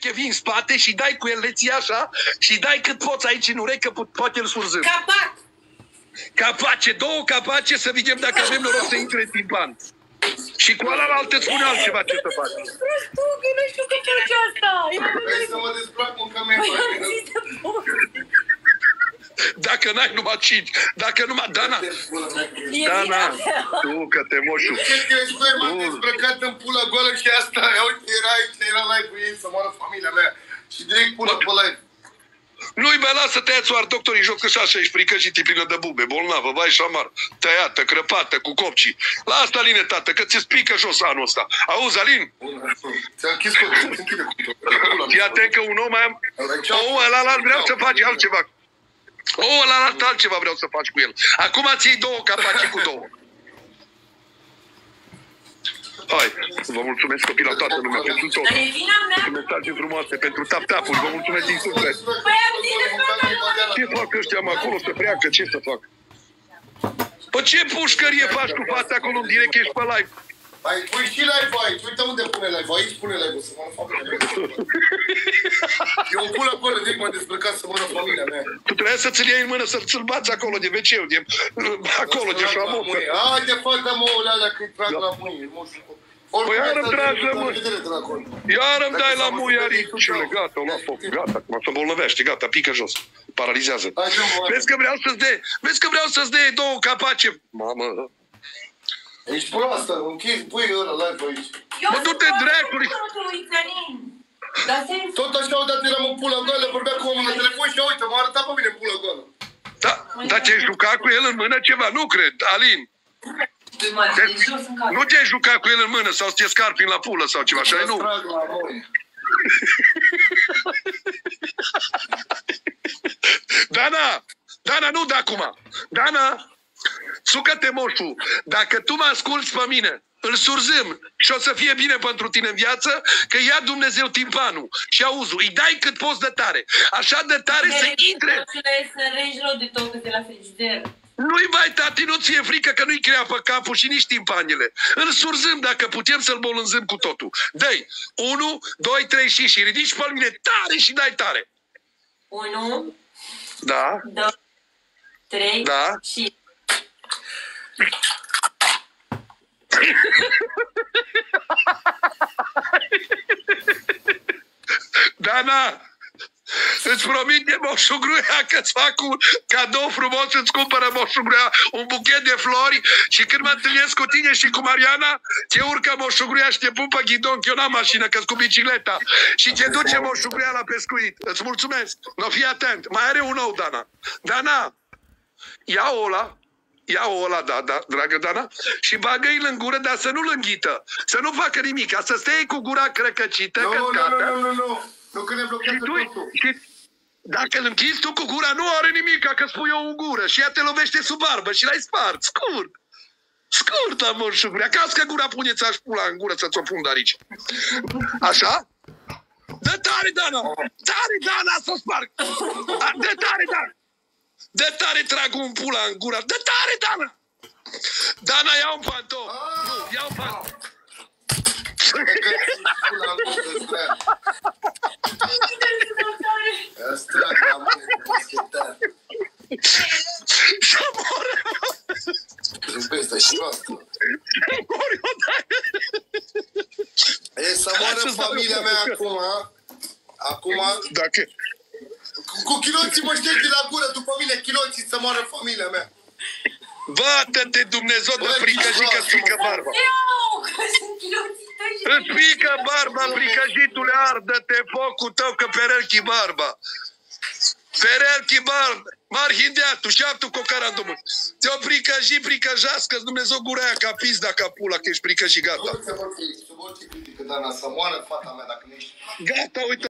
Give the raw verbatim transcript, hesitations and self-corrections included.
vii în spate și dai cu el, le ții așa și dai cât poți aici în urechi, că poate îl surzând. Capac! Capace, două capace, să vedem dacă avem noroc să intre în timpan. Și cu ala altă spune altceva ce să faci. Prostul, eu nu știu că face asta. Vrei să mă desplac, mă, că mi-e Dacă n-ai numai cinci, dacă numai... Dana! Dana! Tu, că te moșu! Ce crezi, băi, m-am dezbrăcat în pula goală și asta, uite, era aici, era live-ul ei, să moară familia mea. Și direct pula pe live. Nu-i mai lasă tăiați-o ar doctorii joc că și așa ești pricăjit, e plină de bube, bolnavă, vai și amar, tăiată, crăpată, cu copcii. La asta, Aline, tată, că ți-ți pică jos anul ăsta. Auzi, Alin? Ți-am închis cu ți închide cu Fii atent că un om mai am... O, ăla vreau să faci altceva. O, ăla altceva vreau să faci cu el. Acum ți-i două capaci cu două. Hai, vă mulțumesc copii la toată lumea pentru tot. Pentru mesaje frumoase, pentru tap-tap-uri, vă mulțumesc din suflet. Ce fac ăștia acolo să treacă? Ce să fac? Păi ce pușcărie faci cu fața acolo în direct, ești pe live? Hai, pui și live aici, uite unde pune live, aici pune live-ul, să mă familia mea. Eu îmi pun acolo, zic, m-am dezbrăcat să mă familia mea. Tu trebuia să ți-l iei în mână, să-ți-l bați acolo de ve ce-ul, de acolo, de șamosă. Haide, fă-te măule alea că-i trag la mâini, moșu. Păi iar îmi tragi la mâini. Iar îmi dai la mâini, aricule, gata, o lua foc, gata, acum se îmbolnăvește, gata, pică jos, paralizează. Vezi că vreau să-ți dea, vezi că vreau să-ți dea două capace. Mamă. Ești proastă, închizi, pui ăla live aici. Mă, du-te dracului! Tot așa odată eram în pula goală, vorbea cu omul la telefon și uite, m-a arătat pe mine în pula goală. Da, dar te-ai jucat cu el în mână ceva? Nu cred, Alin. Nu te-ai jucat cu el în mână sau să te scarpi la pulă sau ceva, așa nu? Dana! Dana, nu de acum! Dana! Sucă-te, moșu! Dacă tu mă asculți pe mine, îl surzâm și o să fie bine pentru tine în viață, că ia Dumnezeu timpanul și auzul. Îi dai cât poți de tare. Așa de tare să intre... Să regi rău de tot, că de la frigider. Nu-i mai, tati, nu ți-e frică că nu-i crea pe capul și nici timpanele. Îl surzâm dacă putem să-l bolânzâm cu totul. Dă-i! Unu, doi, trei și și ridici pe mine tare și dai tare. Unu. Da. Doi. Trei. Da. Și... Dana, îți promite Moșu Gruia că-ți fac un cadou frumos, îți cumpără Moșu Gruia un buchet de flori și când mă întâlnesc cu tine și cu Mariana, te urcă Moșu Gruia și te pupă ghidon, că eu n-am mașină, că-s cu bicicleta și te duce Moșu Gruia la pescuit. Îți mulțumesc. No, fii atent. Mai are un nou, Dana. Dana, ia-o ăla. Ia-o ăla, da, da, dragă Dana, și bagă-i în gură, dar să nu-l înghită, să nu facă nimic, ca să stai cu gura crăcăcită, nu, căscată. Nu, nu, nu, nu, nu, că ne blochează totul. Și dacă îl închizi tu cu gura, nu are nimic, ca că spui eu în gură și ea te lovește sub barbă și l-ai spart, scurt. Scurt, amor, șugrea, cască gura, puneți aș pula în gură să-ți o pun aici. Așa? Dă tare, Dana! Tare, Dana, să o sparg! Dă tare, Dana! Dă tare, trag un pula în gura. Dă tare, Dana! Dana, ia un pantof. Nu, ia un pantof. Să moră, mă! Să moră, E, să moară familia mea acum. Acum... Dacă... Cu chiloții mă ștergi de la gură după mine, chiloții, să moară familia mea. Bată-te Dumnezeu de fricăjit că-ți pică barba. Eu, că sunt chiloții tăi. Îți pică barba, fricăjitule, ardă-te focul tău că perelchi barba. Perelchi barba. Marhindeatu, șaptu cocarandumul. Ți-o fricăjit, fricăjească-ți Dumnezeu gura aia ca pizda, ca pula, că ești fricăjit, gata. Sub orice critică, Dana, să moară fata mea dacă nu ești. Gata, uite.